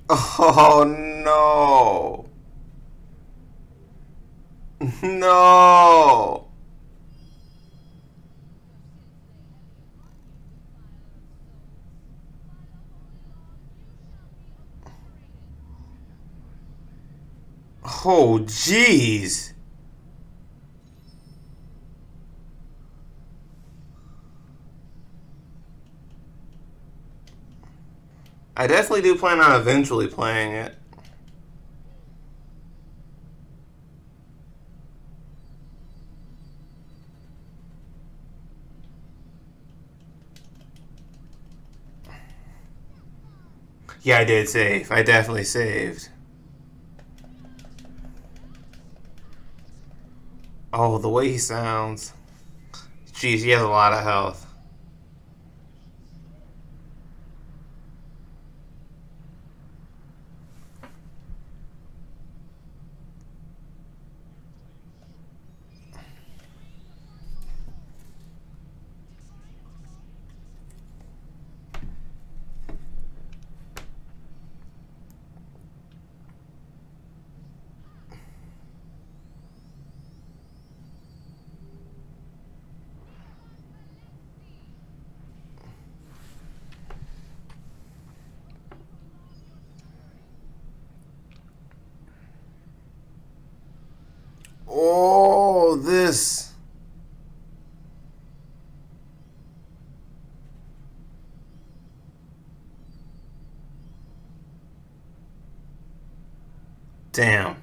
Oh no. No. Oh jeez. I definitely do plan on eventually playing it. Yeah, I did save. I definitely saved. Oh, the way he sounds. Jeez, he has a lot of health. Oh, this. Damn.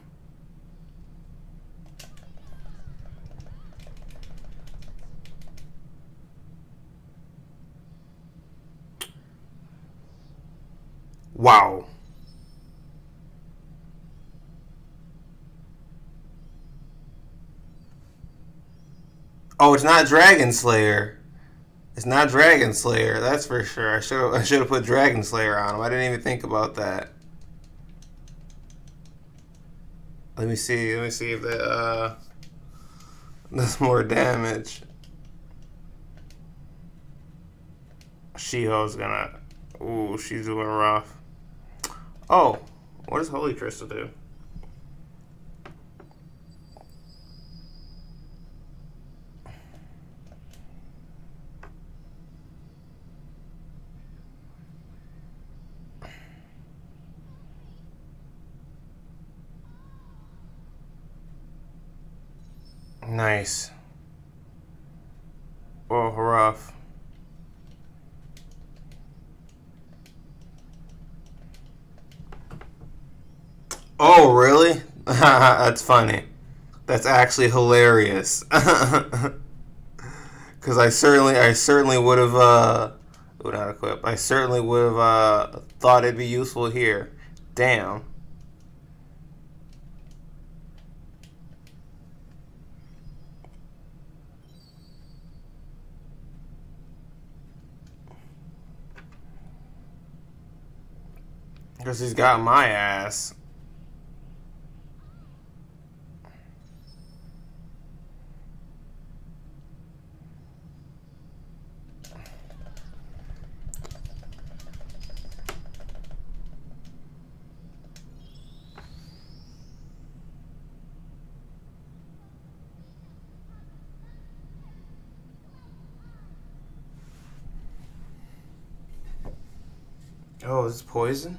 Wow. Oh, it's not Dragon Slayer. It's not Dragon Slayer. That's for sure. I should have put Dragon Slayer on him. I didn't even think about that. Let me see. Let me see if that does more damage. Shiho's gonna. Ooh, she's doing rough. Oh, what does Holy Crystal do? Nice. Oh, rough. Oh, really? That's funny. That's actually hilarious. Because I certainly would have, would not equip. I certainly would have thought it'd be useful here. Damn. Because he's got my ass. Oh, is this poison?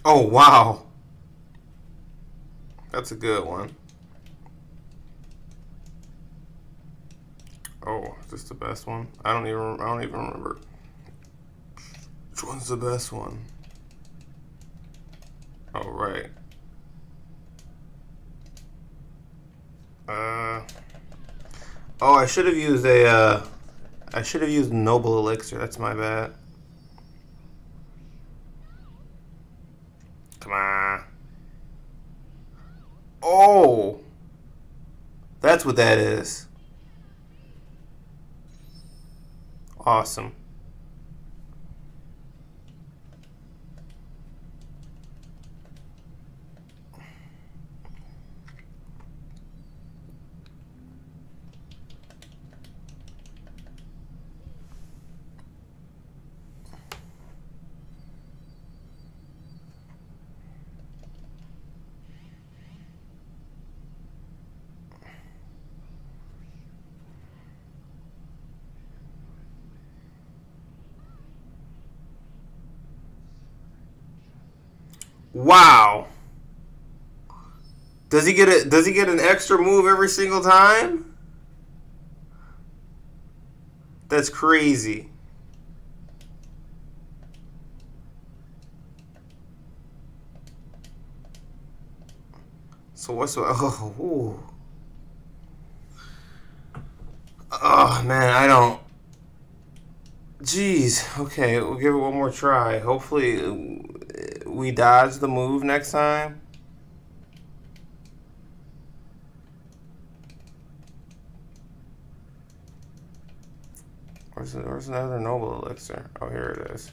Oh, wow. That's a good one. Oh, is this the best one? I don't even remember. Which one's the best one? Oh, right. Oh, I should have used I should have used Noble Elixir. That's my bad. Come on. Oh! That's what that is. Awesome. Wow. Does he get an extra move every single time? That's crazy. So what's oh man, I don't. Jeez. Okay, we'll give it one more try. Hopefully we dodge the move next time. Where's another Noble Elixir? Oh, here it is.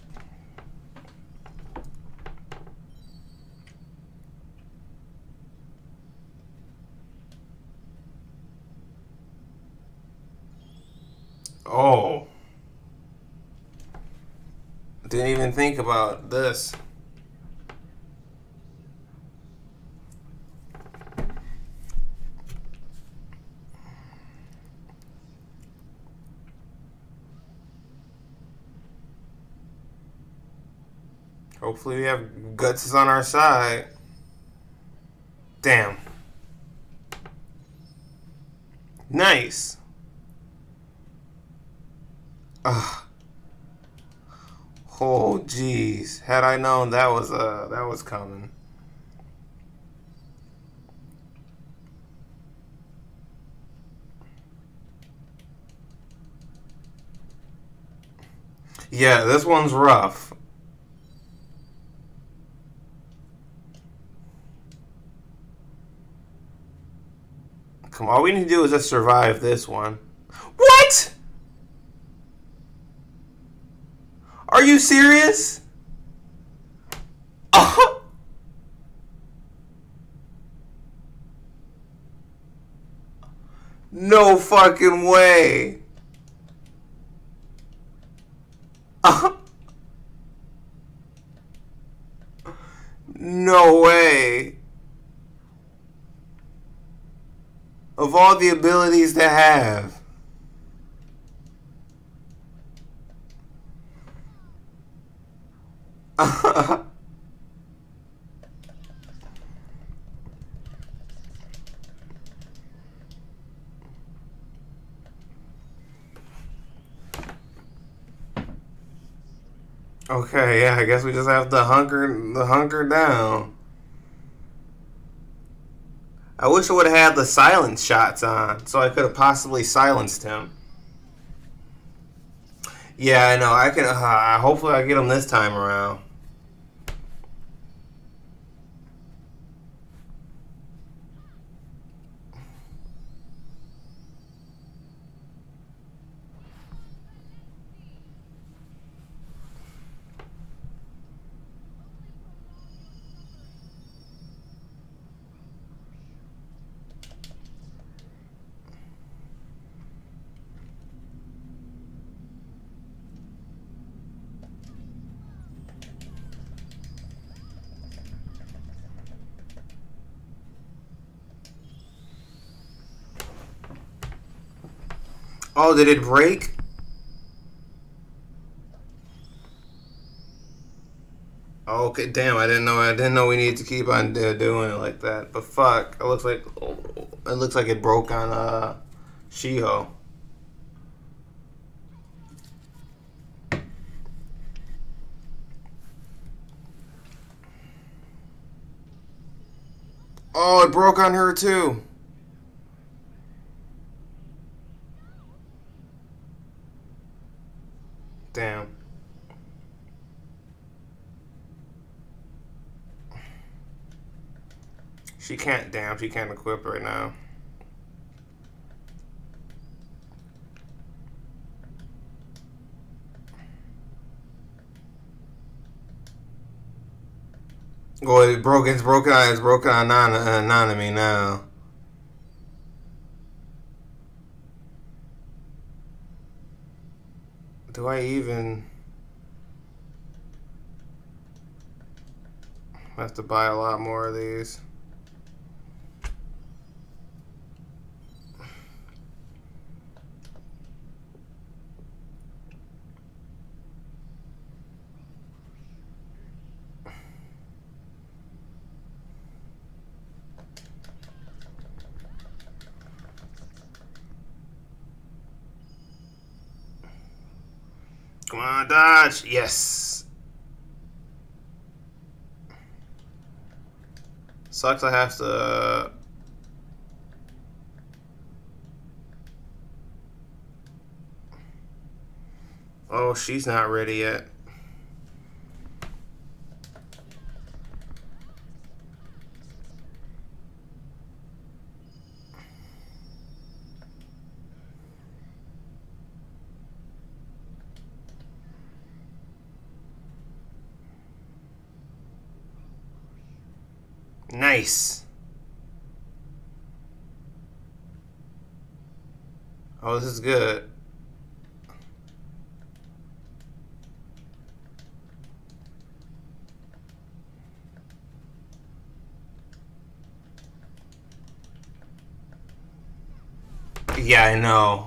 Oh. Didn't even think about this. Hopefully we have Guts on our side. Damn. Nice. Ugh. Oh, jeez. Had I known that was coming. Yeah, this one's rough. Come on, all we need to do is just survive this one. What? Are you serious? No fucking way. No way. Of all the abilities to have. Okay, yeah, I guess we just have to hunker down. I wish I would have had the silence shots on, so I could have possibly silenced him. Yeah, I know. I can. Hopefully, I get him this time around. Oh, did it break? Okay, damn, I didn't know. I didn't know we needed to keep on doing it like that. But fuck, it looks like it broke on Shiho. Oh, it broke on her too. Damn. She can't equip right now. Oh, it's broken on Anonymity now. Do I even have to buy a lot more of these? Come on, dodge. Yes. Sucks I have to... Oh, she's not ready yet. Nice. Oh, this is good. Yeah, I know.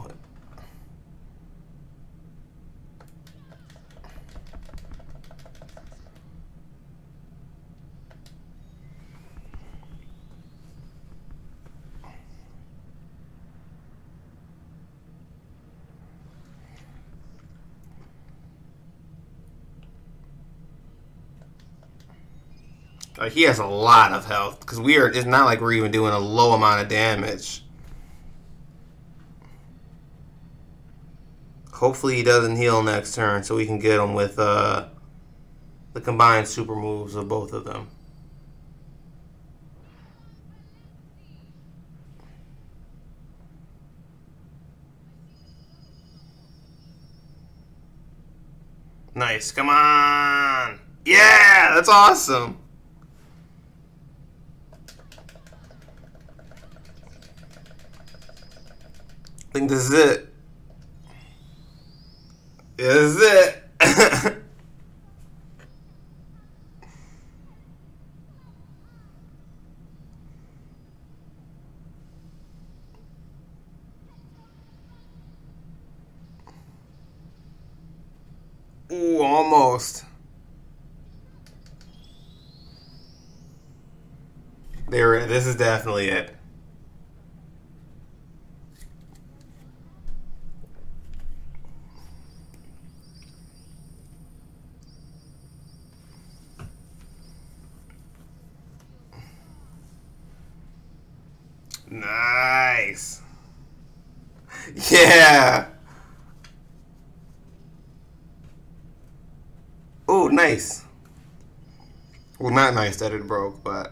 He has a lot of health because it's not like we're even doing a low amount of damage. Hopefully he doesn't heal next turn so we can get him with the combined super moves of both of them. Nice. Come on. Yeah, that's awesome. I think this is it. Yeah, this is it. Ooh, almost. This is definitely it. Nice. Yeah. Oh, nice. Well, not nice that it broke, but...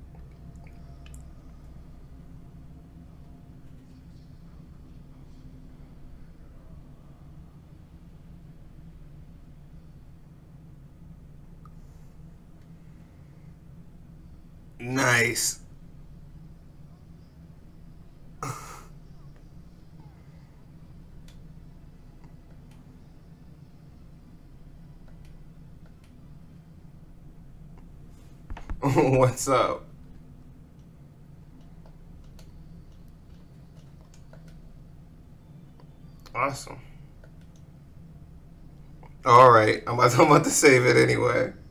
Nice. What's up? Awesome. All right, I'm about to save it anyway.